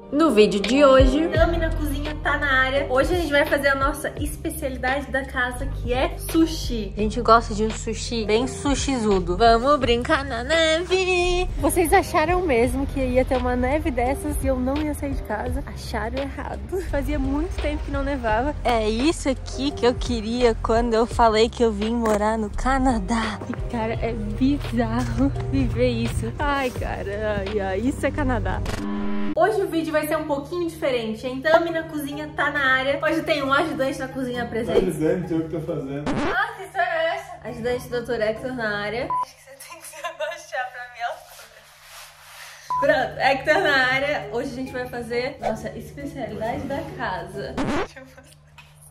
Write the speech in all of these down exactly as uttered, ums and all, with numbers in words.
No vídeo de hoje, Tami na cozinha tá na área. Hoje a gente vai fazer a nossa especialidade da casa, que é sushi. A gente gosta de um sushi bem sushizudo. Vamos brincar na neve. Vocês acharam mesmo que ia ter uma neve dessas e eu não ia sair de casa? Acharam errado. Fazia muito tempo que não nevava. É isso aqui que eu queria quando eu falei que eu vim morar no Canadá. E cara, é bizarro viver isso. Ai, cara, ai, ai, isso é Canadá. Hoje o vídeo vai ser um pouquinho diferente, hein? Tami na cozinha tá na área. Hoje tem um ajudante na cozinha presente. Ajudante, eu que tô fazendo. Ah, que história é essa? Ajudante doutor Hector na área. Acho que você tem que se abaixar pra minha altura. Pronto, Hector na área. Hoje a gente vai fazer nossa especialidade da casa. Deixa eu fazer.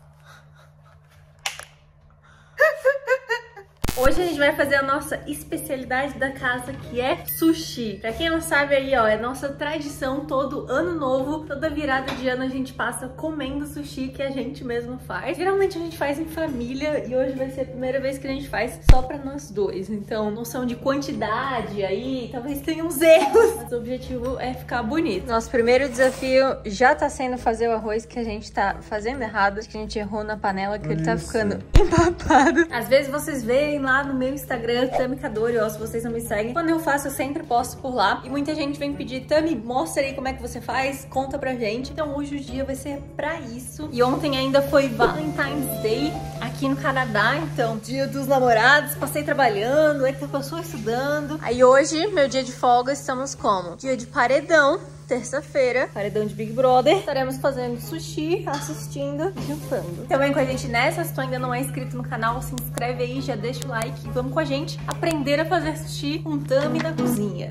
Hoje a gente vai fazer a nossa especialidade da casa, que é sushi. Pra quem não sabe aí, ó, é nossa tradição, todo ano novo, toda virada de ano a gente passa comendo sushi que a gente mesmo faz. Geralmente a gente faz em família e hoje vai ser a primeira vez que a gente faz só pra nós dois. Então, noção de quantidade aí, talvez tenha uns erros, mas o objetivo é ficar bonito. Nosso primeiro desafio já tá sendo fazer o arroz, que a gente tá fazendo errado. Acho que a gente errou na panela, que ele tá ficando empapado. Às vezes vocês veem lá no meu Instagram, Tami Kadori, ó, se vocês não me seguem. Quando eu faço, eu sempre posto por lá. E muita gente vem pedir, Tami, mostra aí como é que você faz, conta pra gente. Então hoje o dia vai ser pra isso. E ontem ainda foi Valentine's Day aqui no Canadá, então dia dos namorados, passei trabalhando, aí que passou estudando. Aí hoje, meu dia de folga, estamos como? Dia de paredão. Terça-feira, paredão de Big Brother. Estaremos fazendo sushi, assistindo e jantando. Também com a gente nessa, se tu ainda não é inscrito no canal, se inscreve aí, já deixa o like e vamos com a gente aprender a fazer sushi com Tami na cozinha.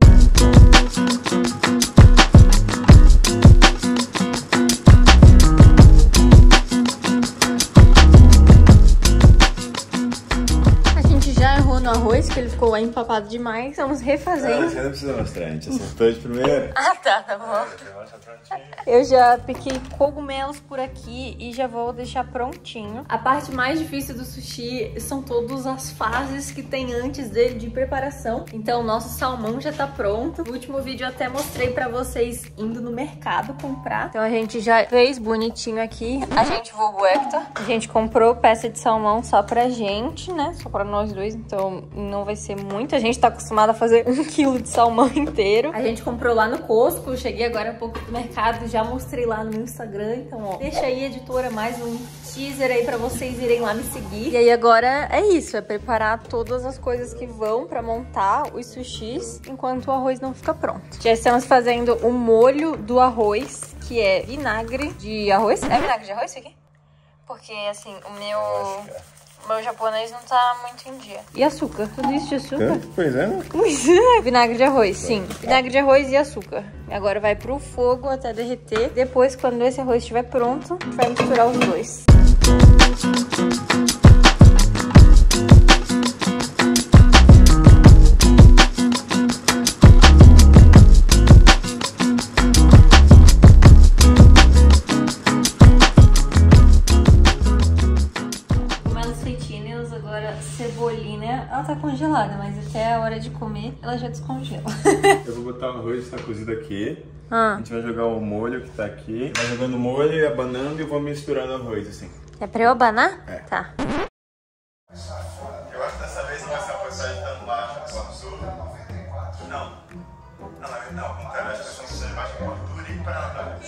No arroz, que ele ficou empapado demais. Estamos refazendo. Ah, você não precisa mostrar, a gente acertou de primeira. Ah, tá, tá bom. Eu já piquei cogumelos por aqui e já vou deixar prontinho. A parte mais difícil do sushi são todas as fases que tem antes dele de preparação. Então, o nosso salmão já tá pronto. No último vídeo eu até mostrei pra vocês indo no mercado comprar. Então, a gente já fez bonitinho aqui. A gente vulgo Hector. A gente comprou peça de salmão só pra gente, né? Só pra nós dois, então não vai ser muito. A gente tá acostumado a fazer um quilo de salmão inteiro. A gente comprou lá no Costco. Eu cheguei agora um pouco do mercado, já mostrei lá no meu Instagram. Então, ó, deixa aí, editora, mais um teaser aí pra vocês irem lá me seguir. E aí agora é isso, é preparar todas as coisas que vão pra montar os sushis enquanto o arroz não fica pronto. Já estamos fazendo o molho do arroz, que é vinagre de arroz. É vinagre de arroz isso aqui? Porque, assim, o meu... O meu japonês não tá muito em dia. E açúcar? Tudo isso de açúcar? É, pois é, né? Vinagre de arroz, sim. Vinagre de arroz e açúcar. Agora vai pro fogo até derreter. Depois, quando esse arroz estiver pronto, a gente vai misturar os dois. Cebolinha, ela tá congelada, mas até a hora de comer ela já descongela. Eu vou botar o arroz que tá cozido aqui. Ah. A gente vai jogar o molho que tá aqui. Vai jogando o molho e abanando e eu vou misturando o arroz assim. É pra eu abanar? É. Tá. Eu acho que dessa vez não vai ser uma porcentagem tão baixa com gordura. Não. Não, não, ao contrário, acho que vai ser uma porcentagem baixa com gordura e para andar.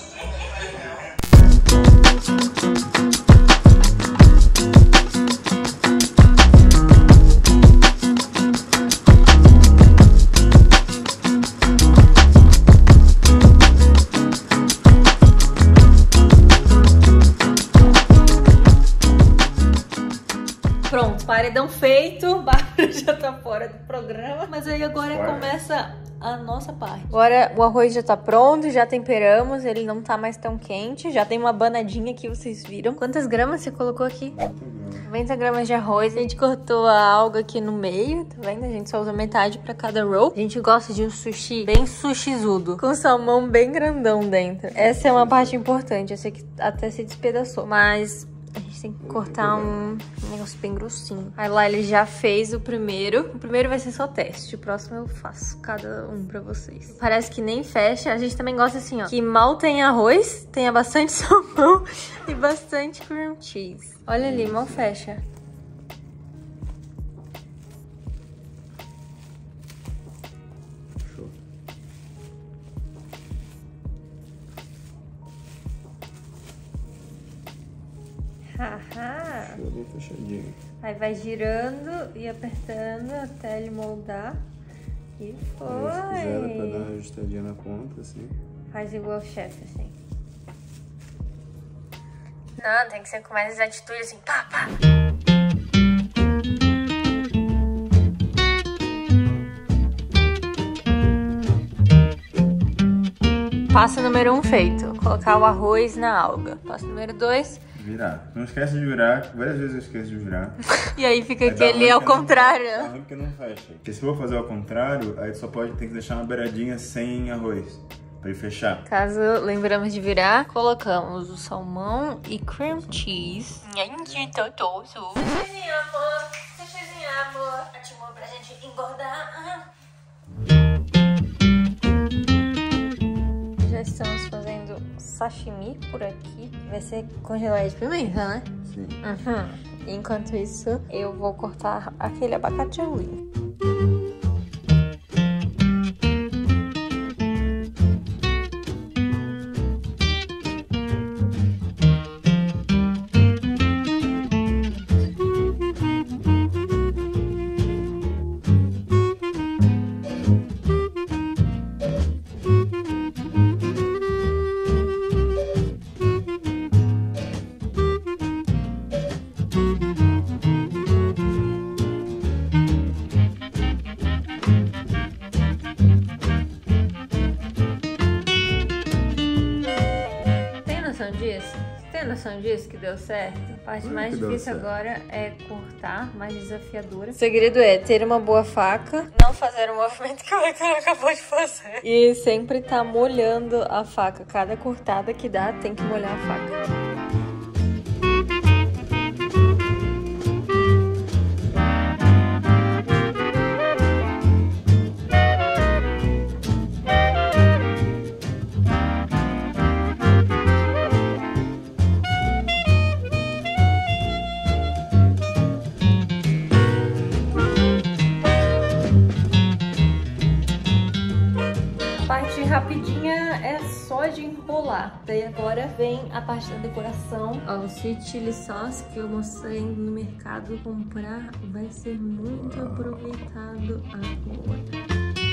Pronto, paredão feito, Bárbara já tá fora do programa, mas aí agora fora. Começa a nossa parte. Agora o arroz já tá pronto, já temperamos, ele não tá mais tão quente, já tem uma banadinha aqui, vocês viram. Quantas gramas você colocou aqui? noventa gramas de arroz, a gente cortou a alga aqui no meio, tá vendo? A gente só usa metade pra cada roll. A gente gosta de um sushi bem sushizudo, com salmão bem grandão dentro. Essa é uma parte importante, essa aqui até se despedaçou, mas... A gente tem que cortar um negócio bem grossinho. Aí lá ele já fez o primeiro. O primeiro vai ser só teste. O próximo eu faço cada um pra vocês. Parece que nem fecha. A gente também gosta assim, ó. Que mal tem arroz, tenha bastante salmão e bastante cream cheese. Olha ali, mal fecha. Haha. Show, bem fechadinho. Aí vai girando e apertando até ele moldar. E foi. Aí, se quiser, dá pra dar uma ajustadinha na ponta, assim. Faz igual o chefe, assim. Não, tem que ser com mais atitude, assim, pá, pá. Passo número um feito. Colocar o arroz na alga. Passo número dois. Virar. Não esquece de virar. Várias vezes eu esqueço de virar. E aí fica aí aquele ao contrário. Dá ruim porque não fecha. Porque se for fazer ao contrário, aí só pode ter que deixar uma beiradinha sem arroz. Pra ele fechar. Caso lembramos de virar, colocamos o salmão e cream cheese. Gente, totoso. Sushizzinho, amor. Sushizzinho, amor. Ativou pra gente engordar. Já estamos fazendo sashimi por aqui. Vai ser congelado de pimenta, né? Sim. Uhum. Enquanto isso, eu vou cortar aquele abacate ali. Tem noção disso que deu certo? A parte Hum, mais que deu difícil certo. agora é cortar, mais desafiadora. O segredo é ter uma boa faca, não fazer o movimento que o Michael acabou de fazer. E sempre tá molhando a faca. Cada cortada que dá tem que molhar a faca. Rapidinha é só de enrolar. Daí agora vem a parte da decoração. Ó, o sweet chili sauce que eu mostrei no mercado comprar vai ser muito aproveitado agora.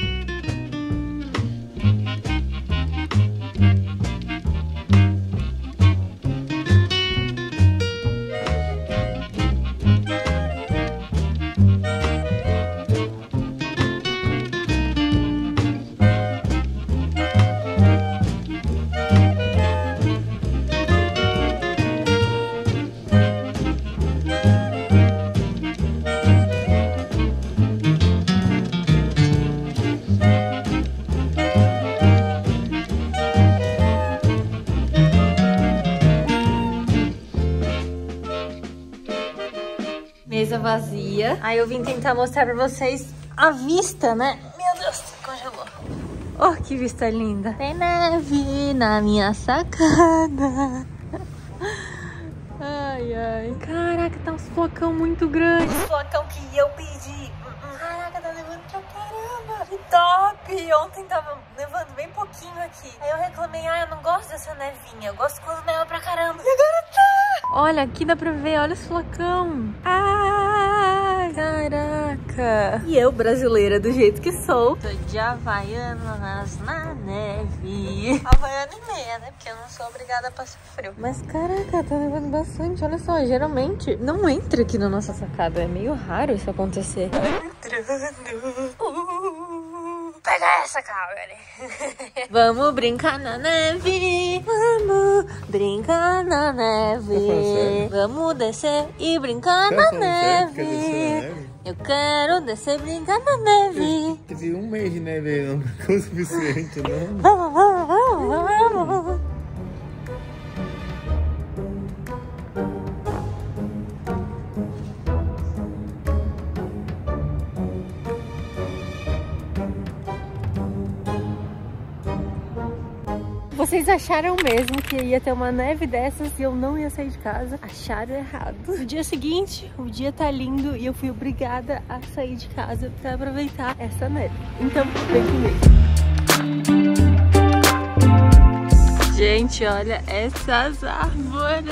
Mesa vazia. Aí eu vim tentar mostrar pra vocês a vista, né? Meu Deus, congelou. Oh, que vista linda. Tem neve na minha sacada. Ai, ai. Caraca, tá um flocão muito grande. O flocão que eu pedi. Caraca, tá nevando pra caramba. Que top. Ontem tava nevando bem pouquinho aqui. Aí eu reclamei, ah, eu não gosto dessa nevinha. Eu gosto quando neva pra caramba. E agora tá. Olha, aqui dá pra ver, olha esse flocão. Ai, caraca. E eu, brasileira do jeito que sou, tô de Havaianas na neve. Havaiana e meia, né? Porque eu não sou obrigada a passar frio. Mas caraca, tá nevando bastante. Olha só, geralmente não entra aqui na nossa sacada. É meio raro isso acontecer. Entrando. Uh, pega essa, Calgary. Vamos brincar na neve. Vamos brincar na neve. Vamos descer e brincar na neve. Eu quero descer e brincar na neve. Teve um mês de neve aí, não ficou o suficiente, não? Vamos, vamos, vamos, vamos. Vocês acharam mesmo que ia ter uma neve dessas e eu não ia sair de casa? Acharam errado. No dia seguinte, o dia tá lindo e eu fui obrigada a sair de casa pra aproveitar essa neve. Então, vem comigo. Gente, olha essas árvores!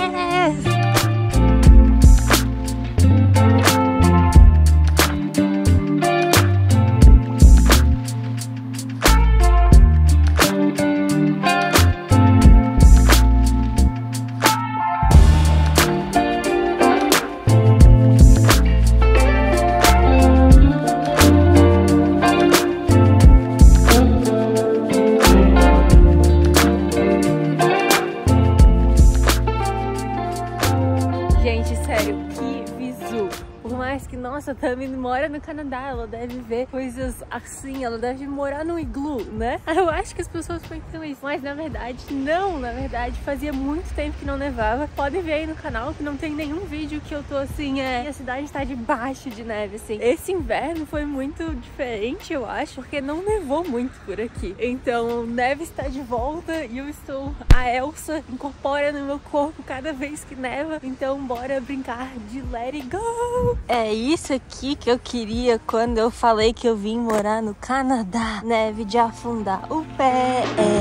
Nossa, a Tami mora no Canadá, ela deve ver coisas assim, ela deve morar no iglu, né? Eu acho que as pessoas pensam isso, mas na verdade não, na verdade fazia muito tempo que não nevava. Podem ver aí no canal que não tem nenhum vídeo que eu tô assim, é, a cidade está debaixo de neve, assim. Esse inverno foi muito diferente, eu acho, porque não nevou muito por aqui. Então, neve está de volta e eu estou, a Elsa incorpora no meu corpo cada vez que neva, então bora brincar de let it go! É isso aqui que eu queria quando eu falei que eu vim morar no Canadá. Neve de afundar o pé.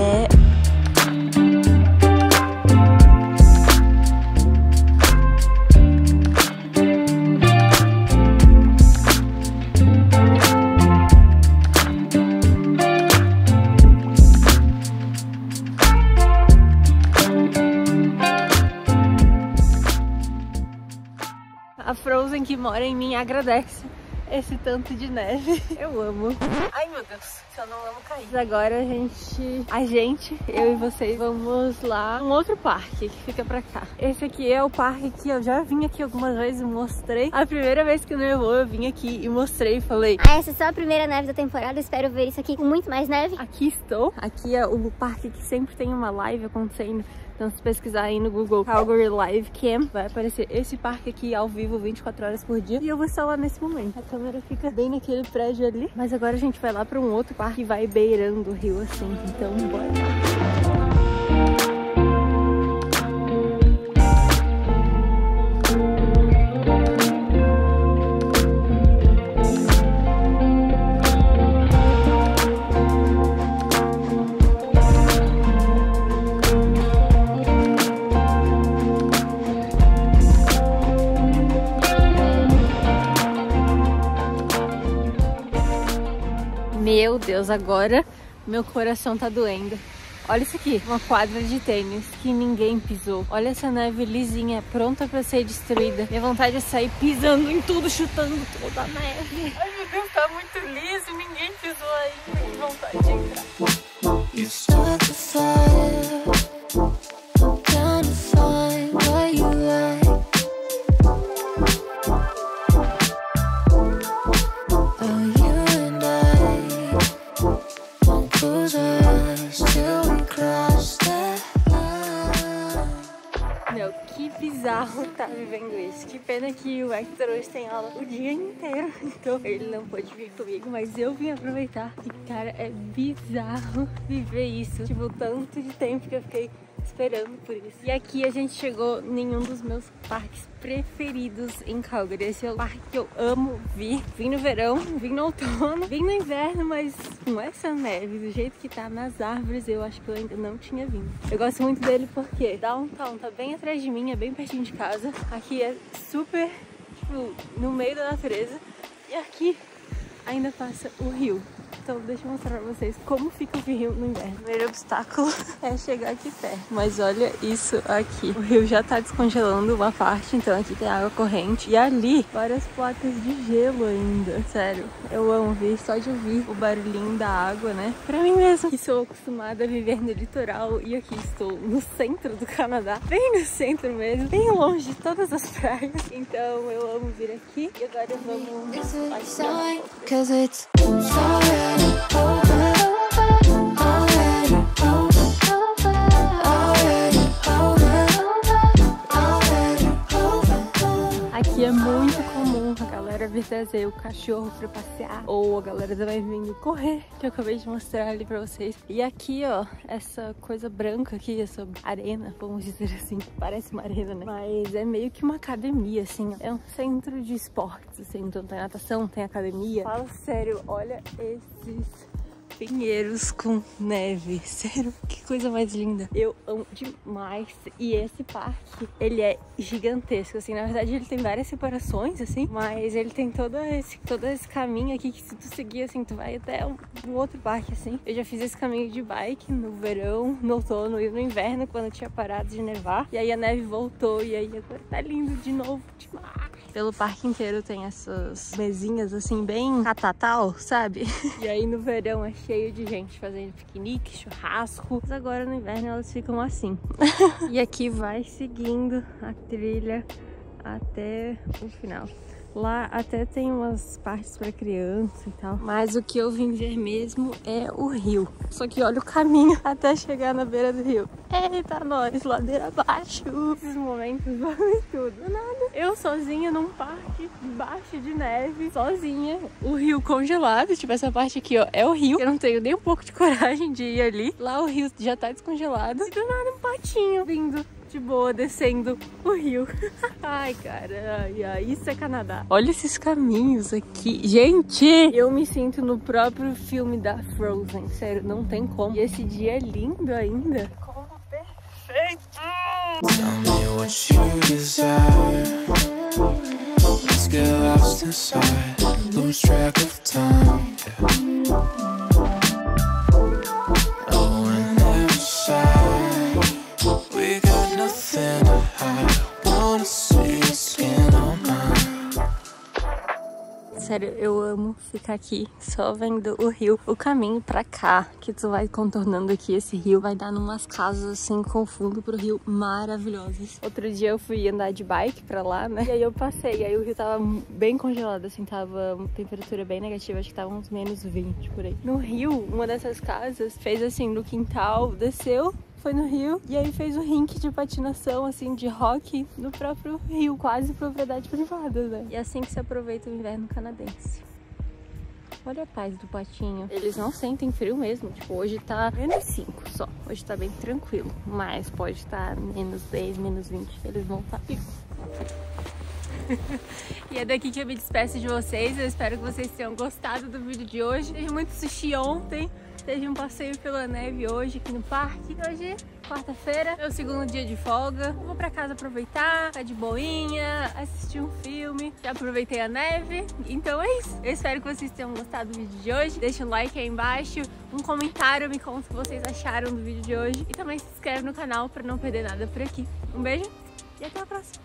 A Frozen que mora em mim agradece esse tanto de neve. Eu amo. Ai, meu Deus, se eu não amo cair. Agora a gente, a gente, eu e vocês, vamos lá um outro parque que fica pra cá. Esse aqui é o parque que eu já vim aqui algumas vezes e mostrei. A primeira vez que nevou, eu vim aqui e mostrei e falei: ah, essa é só a primeira neve da temporada, espero ver isso aqui com muito mais neve. Aqui estou. Aqui é o parque que sempre tem uma live acontecendo. Então, se pesquisar aí no Google Calgary Live Cam, vai aparecer esse parque aqui ao vivo vinte e quatro horas por dia. E eu vou estar lá nesse momento. A câmera fica bem naquele prédio ali. Mas agora a gente vai lá para um outro parque que vai beirando o rio assim. Então, bora lá. Meu Deus, agora meu coração tá doendo. Olha isso aqui, uma quadra de tênis que ninguém pisou. Olha essa neve lisinha, pronta pra ser destruída. Minha vontade é sair pisando em tudo, chutando toda a neve. Ai, meu Deus, tá muito liso, ninguém pisou ainda. Que vontade de entrar. You start the fire, I'm trying to find what you like. Meu, que bizarro tá vivendo isso. Que pena que o Hector hoje tem aula o dia inteiro, então ele não pôde vir comigo, mas eu vim aproveitar. E cara, é bizarro viver isso. Tipo, tanto de tempo que eu fiquei esperando por isso. E aqui a gente chegou em um dos meus parques preferidos em Calgary. Esse é o parque que eu amo vir. Vim no verão, vim no outono, vim no inverno, mas com essa neve, do jeito que tá nas árvores, eu acho que eu ainda não tinha vindo. Eu gosto muito dele porque downtown tá bem atrás de mim, é bem pertinho de casa. Aqui é super, tipo, no meio da natureza. E aqui ainda passa o rio. Então deixa eu mostrar pra vocês como fica o rio no inverno. O primeiro obstáculo é chegar aqui perto. Mas olha isso aqui. O rio já tá descongelando uma parte, então aqui tem água corrente. E ali, várias placas de gelo ainda. Sério, eu amo ver, só de ouvir o barulhinho da água, né? Pra mim mesmo, que sou acostumada a viver no litoral e aqui estou no centro do Canadá. Bem no centro mesmo, bem longe de todas as praias. Então eu amo vir aqui. E agora vamos... Aqui é muito comum a galera vir trazer o cachorro pra passear, ou a galera vai vindo correr, que eu acabei de mostrar ali pra vocês. E aqui, ó, essa coisa branca aqui, essa arena, vamos dizer assim, parece uma arena, né? Mas é meio que uma academia, assim, ó. É um centro de esportes, assim, então tem natação, tem academia. Fala sério, olha esses pinheiros com neve, sério, que coisa mais linda. Eu amo demais. E esse parque, ele é gigantesco, assim, na verdade ele tem várias separações, assim, mas ele tem todo esse, todo esse caminho aqui que se tu seguir, assim, tu vai até um, um outro parque, assim. Eu já fiz esse caminho de bike no verão, no outono e no inverno, quando tinha parado de nevar, e aí a neve voltou, e aí agora tá lindo de novo, demais. Pelo parque inteiro tem essas mesinhas, assim, bem catatal, sabe? E aí no verão é cheio de gente fazendo piquenique, churrasco. Mas agora no inverno elas ficam assim. E aqui vai seguindo a trilha até o final. Lá até tem umas partes para criança e tal. Mas o que eu vim ver mesmo é o rio. Só que olha o caminho até chegar na beira do rio. Eita, nós, ladeira abaixo. Esses momentos valem tudo. Nada. Eu sozinha num parque debaixo de neve, sozinha. O rio congelado. Tipo, essa parte aqui, ó, é o rio. Eu não tenho nem um pouco de coragem de ir ali. Lá o rio já tá descongelado. E do nada um patinho vindo de boa, descendo o rio. Ai, cara, ai, ai, isso é Canadá. Olha esses caminhos aqui. Gente, eu me sinto no próprio filme da Frozen. Sério, não tem como. E esse dia é lindo ainda. Como perfeito! Tell me what you desire. Let's get lost inside. Lose track of time. Oh, and never shy. We got nothing to hide. Wanna see your skin on mine. Sério, eu amo ficar aqui só vendo o rio. O caminho pra cá, que tu vai contornando aqui esse rio, vai dar numas casas assim com fundo pro rio maravilhosas. Outro dia eu fui andar de bike pra lá, né? E aí eu passei, e aí o rio tava bem congelado, assim, tava uma temperatura bem negativa, acho que tava uns menos vinte por aí. No rio, uma dessas casas fez assim no quintal, desceu, foi no rio, e aí fez um rink de patinação, assim, de rock no próprio rio, quase propriedade privada, né? E assim que se aproveita o inverno canadense. Olha a paz do patinho. Eles não sentem frio mesmo, tipo, hoje tá menos cinco só. Hoje tá bem tranquilo, mas pode estar menos dez, menos vinte, eles vão estar vivos. E é daqui que eu me despeço de vocês. Eu espero que vocês tenham gostado do vídeo de hoje. Teve muito sushi ontem, teve um passeio pela neve hoje aqui no parque. Hoje, quarta-feira, é o segundo dia de folga. Eu vou pra casa aproveitar, ficar de boinha, assistir um filme. Já aproveitei a neve, então é isso. Eu espero que vocês tenham gostado do vídeo de hoje. Deixa um like aí embaixo, um comentário, me conta o que vocês acharam do vídeo de hoje. E também se inscreve no canal pra não perder nada por aqui. Um beijo e até a próxima.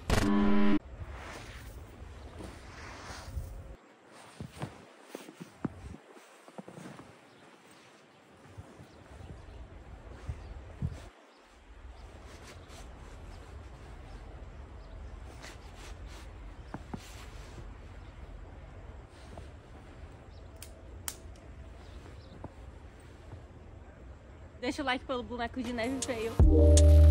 Deixa o like pelo boneco de neve feio.